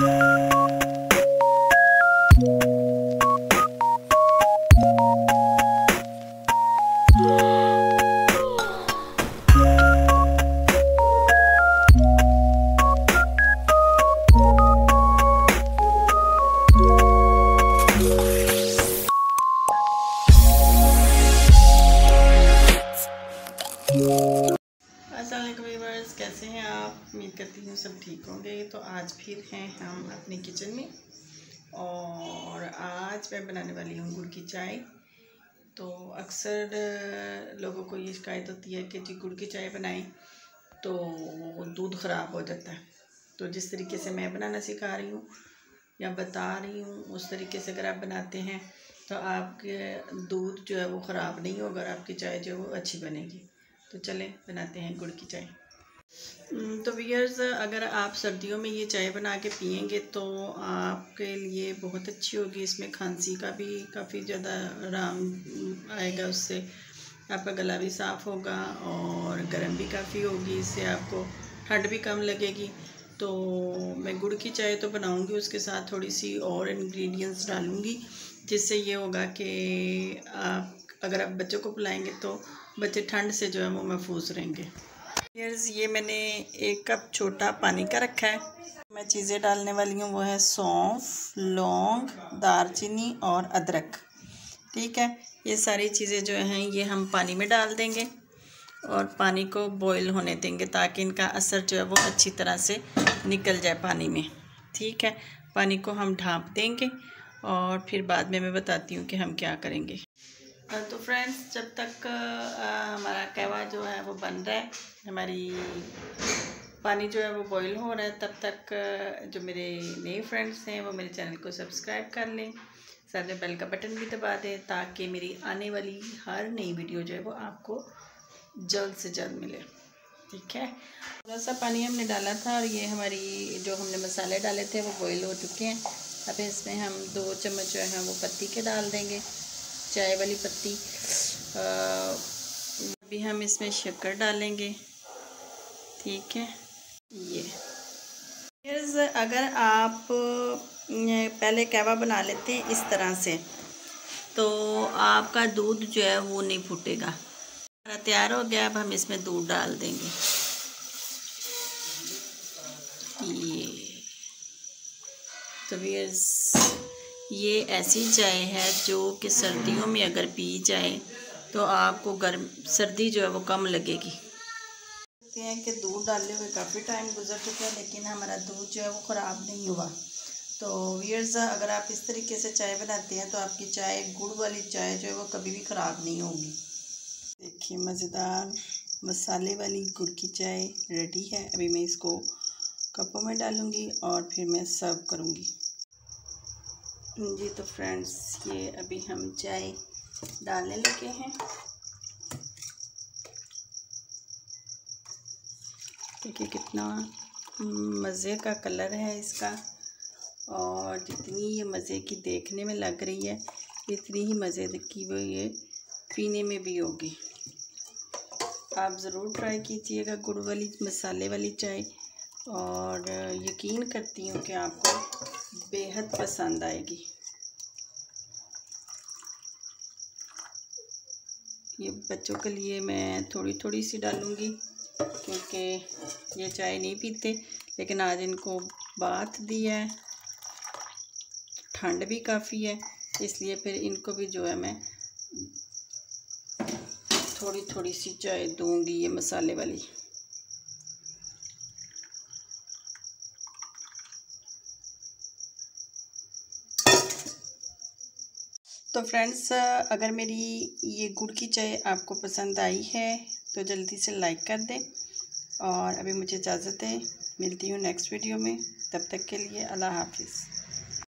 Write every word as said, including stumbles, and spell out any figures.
अस्सलामुअलैकुम व्यूअर्स, कैसे हैं आप? उम्मीद करती हूँ सब ठीक होंगे। तो आज फिर हैं हम अपनी किचन में और आज मैं बनाने वाली हूँ गुड़ की चाय। तो अक्सर लोगों को ये शिकायत होती है कि जी गुड़ की चाय बनाएं तो दूध ख़राब हो जाता है। तो जिस तरीके से मैं बनाना सिखा रही हूँ या बता रही हूँ उस तरीके से अगर आप बनाते हैं तो आपके दूध जो है वो ख़राब नहीं होगा और आपकी चाय जो है वो अच्छी बनेगी। तो चलें बनाते हैं गुड़ की चाय। तो व्यूअर्स, अगर आप सर्दियों में ये चाय बना के पियेंगे तो आपके लिए बहुत अच्छी होगी। इसमें खांसी का भी काफ़ी ज़्यादा आराम आएगा, उससे आपका गला भी साफ़ होगा और गर्म भी काफ़ी होगी, इससे आपको ठंड भी कम लगेगी। तो मैं गुड़ की चाय तो बनाऊंगी, उसके साथ थोड़ी सी और इंग्रेडिएंट्स डालूंगी, जिससे ये होगा कि आप अगर आप बच्चों को पिलाएंगे तो बच्चे ठंड से जो है वो महफूज रहेंगे। यार्स, ये मैंने एक कप छोटा पानी का रखा है। मैं चीज़ें डालने वाली हूँ वो है सौंफ, लौंग, दालचीनी और अदरक। ठीक है, ये सारी चीज़ें जो हैं ये हम पानी में डाल देंगे और पानी को बॉईल होने देंगे ताकि इनका असर जो है वो अच्छी तरह से निकल जाए पानी में। ठीक है, पानी को हम ढाँप देंगे और फिर बाद में मैं बताती हूँ कि हम क्या करेंगे। तो फ्रेंड्स, जब तक आ, हमारा कहवा जो है वो बन रहा है, हमारी पानी जो है वो बॉईल हो रहा है, तब तक जो मेरे नए फ्रेंड्स हैं वो मेरे चैनल को सब्सक्राइब कर लें, साथ में बेल का बटन भी दबा दें ताकि मेरी आने वाली हर नई वीडियो जो है वो आपको जल्द से जल्द मिले। ठीक है, थोड़ा सा पानी हमने डाला था और ये हमारी जो हमने मसाले डाले थे वो बॉईल हो चुके हैं। अब इसमें हम दो चम्मच जो है वो पत्ती के डाल देंगे, चाय वाली पत्ती। अभी हम इसमें शक्कर डालेंगे। ठीक है, ये अगर आप पहले कहवा बना लेते हैं इस तरह से तो आपका दूध जो है वो नहीं फूटेगा। हमारा तैयार हो गया, अब हम इसमें दूध डाल देंगे। ये तो व्यूअर्स, ये ऐसी चाय है जो कि सर्दियों में अगर पी जाए तो आपको गर्म सर्दी जो है वो कम लगेगी। देखते हैं कि दूध डाले हुए काफ़ी टाइम गुजर चुका है लेकिन हमारा दूध जो है वो ख़राब नहीं हुआ। तो व्यूअर्स, अगर आप इस तरीके से चाय बनाते हैं तो आपकी चाय, गुड़ वाली चाय जो है वो कभी भी ख़राब नहीं होगी। देखिए, मज़ेदार मसाले वाली गुड़ की चाय रेडी है। अभी मैं इसको कपों में डालूँगी और फिर मैं सर्व करूँगी। जी तो फ्रेंड्स, ये अभी हम चाय डालने लगे हैं। देखिए कितना मज़े का कलर है इसका, और जितनी ये मज़े की देखने में लग रही है इतनी ही मज़े की वो ये पीने में भी होगी। आप ज़रूर ट्राई कीजिएगा गुड़ वाली मसाले वाली चाय और यकीन करती हूँ कि आपको बेहद पसंद आएगी। ये बच्चों के लिए मैं थोड़ी थोड़ी सी डालूँगी क्योंकि ये चाय नहीं पीते, लेकिन आज इनको बात दी है, ठंड भी काफ़ी है, इसलिए फिर इनको भी जो है मैं थोड़ी थोड़ी सी चाय दूँगी ये मसाले वाली। तो फ्रेंड्स, अगर मेरी ये गुड़ की चाय आपको पसंद आई है तो जल्दी से लाइक कर दें और अभी मुझे इजाज़त है, मिलती हूँ नेक्स्ट वीडियो में। तब तक के लिए अल्लाह हाफिज़।